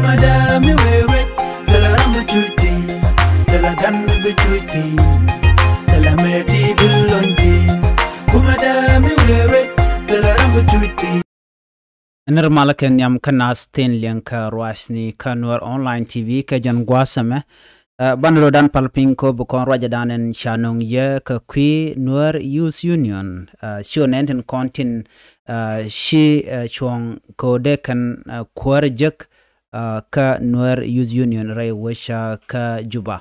kumada mi wewe tela rambu chuti tela gan bi chuti tela meti bilonti kumada mi wewe tela rambu chuti Ner malaken yam kana stain lianka ruasni kanwar online TV ka jan gwasame banro dan palpinko bukon raja danen shanong ye ka kwi Nuer Youth Union shonenten kontin shi chong ko dekan kwarjek ka Nuer Youth Union ray wisha ka juba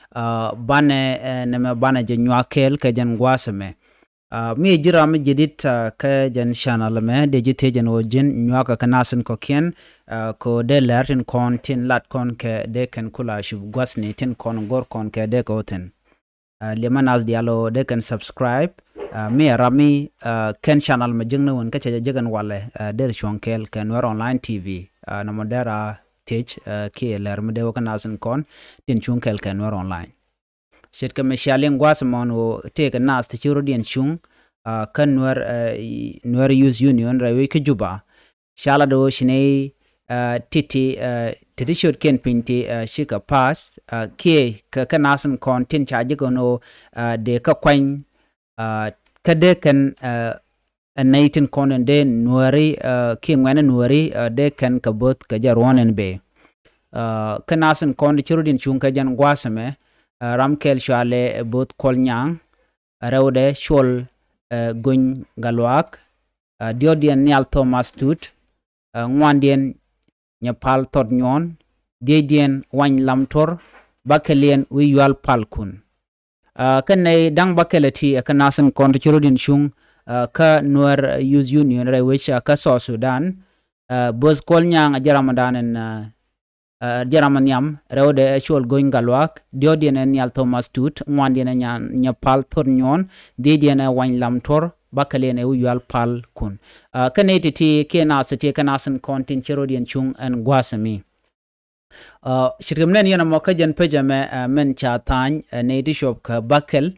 bane neme bane jenwakel ka jan gwasame mi jira mi jidit ka jan channel me de jite jan wojin nywaka kanasen ko ken ko de Läär kon tin lat kon ke de kan kula shub gwasni tin kon gor kon ke de ko ten lemanas dialo de kan subscribe mi rami ken channel me jingna won ka jagan wale der chonkel ken Nuer online TV na modera teach ke Läär me de kanasen kon tin chonkel ken Nuer online Shit ka meshalin gwasmon o take nas te churo dien chung kan Nuer Youth Union rawi ke juba shala do shine titi shot ken pinti shika pass ke ka nasan kon tin chaje kono de ka kwany ka de kan anaitin kon de Nueri ke ngwana Nueri de kan ka bot ka jarwonen be ka nasan kon churo dien chung ka jan gwasame ramkel shale bot kolnyang rewde shol gun galwak diodien nyal Thomas tut ngwandien nyapal tod nyon diedien wany lamtor bakelien wiyal palkun kanay dang bakelati kanasan kontrolin chung ka Nuer Youth Union which ka so Sudan bos kolnyang jaramadan jaramanyam rewde shol going galwak diodien nyal Thomas tut ngwandien nyapal tod nyon diedien wany lamtor bakalen wiyal pal kun kanetiti kena sete kanasan kontin cherodien chung en gwasami shirgamnen yana mokajan pejame men chatany neti shop ka bakel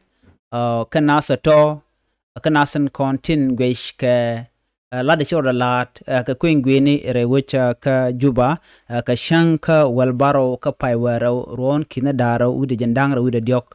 kanasato kanasan kontin gwesh ka lada chora lat ka kwingweni rewecha ka juba ka shanka walbaro ka paywaro ron kinadara ude jandangra ude diok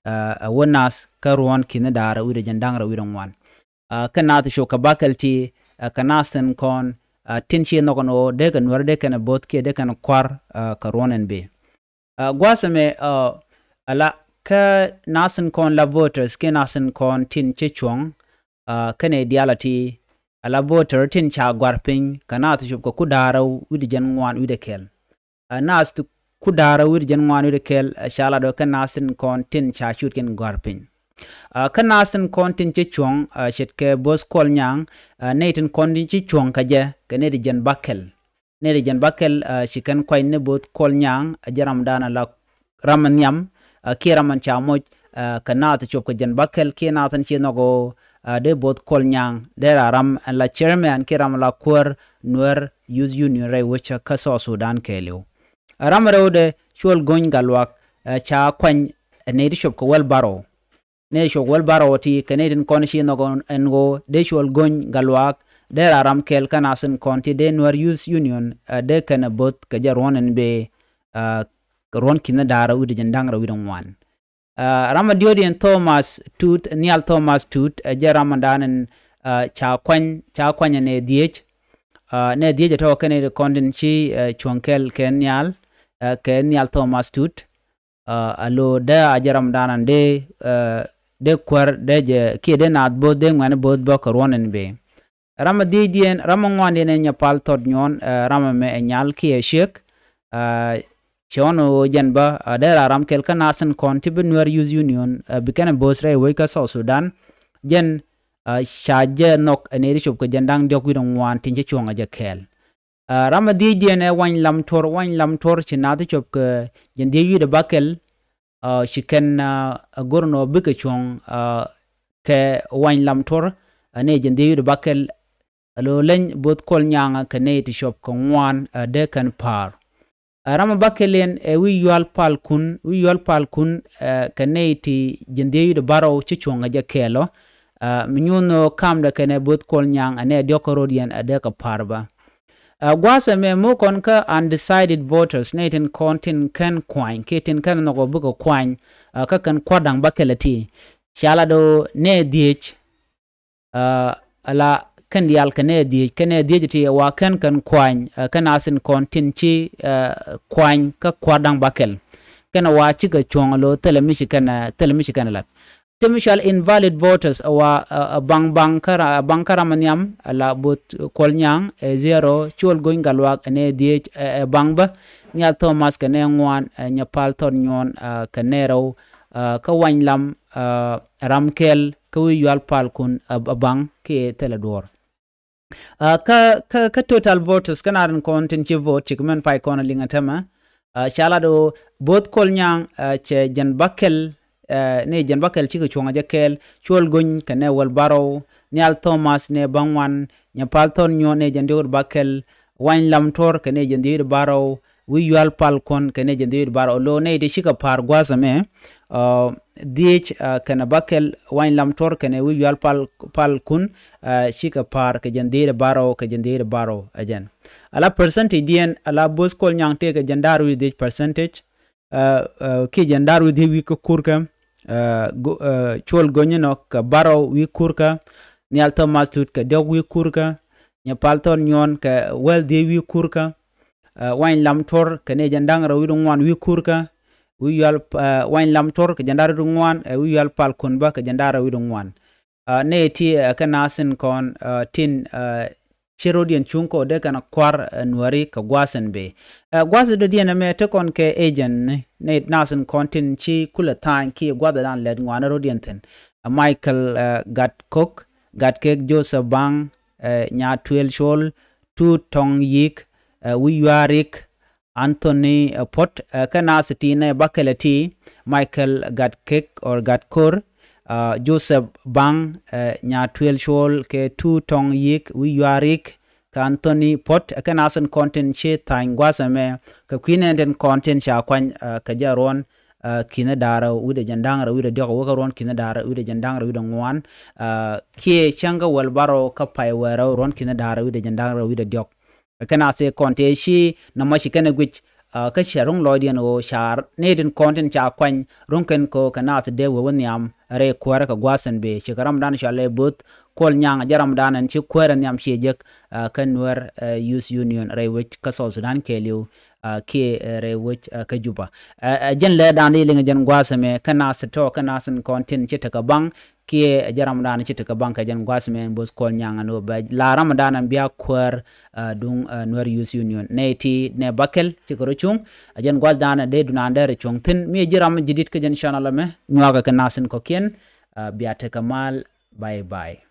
wonas ka ron kinadara ude jandangra ude ngwan kanat show ka bakelti kanasen kon tinchi nokono de kan Nuer de kan bot ke de kan kwar ka ronen be gwasame ala ka nasen kon la voters ke nasen kon tin chichong kane dialati ala voter tin cha gwarpin kanat show ko kudara widi jan ngwan wide kel nas tu kudara widi jan ngwan wide kel shala do kan nasen kon tin cha shoot ken gwarpin kanasen kontin chichong shitke bos kolnyang neitin kontin chichong kaje kanedi jan bakel nedi jan bakel shikan kwayne bot kolnyang jaram dana la ramanyam kiraman chamoj kanat chop ka jan bakel kinatan chinogo de bot kolnyang dera ram la chairman kiram la kur Nuer Youth Union ray which ka so Sudan kelo ram rewde chol gon galwak cha kwany nedi shop ko wel baro ne shol wal baroti Canadian konshi no engo de shol gon galwak de ram kel kanasen konti de Nuer Youth Union de kana bot ka jaronen be ron kina dara udi jandangra widon wan ramadiodien Thomas tut nial Thomas tut jaramadan cha kwanya ne diech to Canadian kondin chi chonkel kenyal Thomas tut alo da jaramdanan de kwar de ke de nat bo de ngane bod bo koronen be ramadidien ramangwande ne nyapal tod nyon ramame enyal ki shek chono janba de ram kel kanasen konti be Nuer Youth Union bikane bosre we ka so Sudan jen shaje nok eneri chop ko jandang dok widon wan tinje chonga je kel ramadidien e wan lamtor chinati chop ko jende yide bakel shiken gorno bike chong ke wan lamtor ane jende yude bakel lo len bot kol nyanga kane ti shop ko wan de kan par rama bakelen wi yol pal kun kane ti jende yude baro ci chonga ja kelo minyuno kamda kane bot kol nyang ane diokorodian ade ka parba gwasa me mo kon ka undecided voters ne tin kontin kan kwany ketin kan no go buko kwany ka kan kwadang bakelati chala do ne diech ala kan dial kane diech ti wa kan kwany kan asin kontin chi kwany ka kwadang bakel kana wa chi ka chonglo telemishi kana lat temishal invalid voters wa bankara manyam ala but kolnyang 0 chol going galwak ne diech bangba nya thomas kane ngwan nya palton nyon kanero ka wanylam ramkel ka wiyal palkun bang ke teledor ka total voters kana ran content chi vote chikmen pai kona lingatama chala do both kolnyang che jan bakel ne jan bakel chiko chonga jakel chol gon kane wal baro nyal thomas ne bangwan nya palton nyon ne jan dur bakel wain lamtor kane jan dur baro wiyal palkon kane jan dur baro lo ne de shika par gwazame dh kana bakel wain lamtor kane wiyal palkun shika par ke jan dur baro ajan ala percentage diɛn ala bos kol nyang te ke jandaru dh percentage ki jandaru dh wi ko kurka chol gonyino ka baro wi kurka nyal thomas tut ka dog wi kurka nya palton nyon ka wel de wi kurka wain lamtor kane jandangara wi ngwan wi kurka wi yal wain lamtor ka jandaru ngwan wi yal palkun ba ka jandara wi ngwan ne ti ka nasin kon tin Chirodian chunko de kana kwar nuari ka gwasen be gwasa do diena me te kon ke agent ne nasen kontin chi kula tan ki gwada dan led ngwana rodian ten Michael gat kek Joseph Bang nya 12 shol tu tong yik wiywarik Anthony Pot kana sitine bakelati Michael gat kek or gat kor Joseph Bang nya 12 shol ke tu tong yik wiywarik ka Anthony Pot kan asan content che tang gwasame ka kwinen den content cha kwan ka jaron kina dara ude jandang ra ude dog wokaron kina dara ude jandang ra ude ngwan ke changa wal baro ka pai wera ron kina dara ude jandang ra ude dog kan ase content shi na mashi kana gwich ka sharung lodian o shar neden content cha kwan ronken ko kana ate de wonyam re kwara ka gwasan be shikaram dan shale but kol nyang jaram dan an chi kwara nyam shejek kan Nuer youth union re wich ka South Sudan keliu ke re wich ka juba jen le dan li jan gwasame kana seto kana san content chi taka bang ke jaram dan chi taka bang ka jan gwasame bos kol nyang no ba la ramadan an biya kwar dung Nuer youth union neti ne bakel chi ko chung jan gwal dan de dunande re chung tin mi jiram jidit ka jan channel me nywaga kana san ko ken biya taka mal bye bye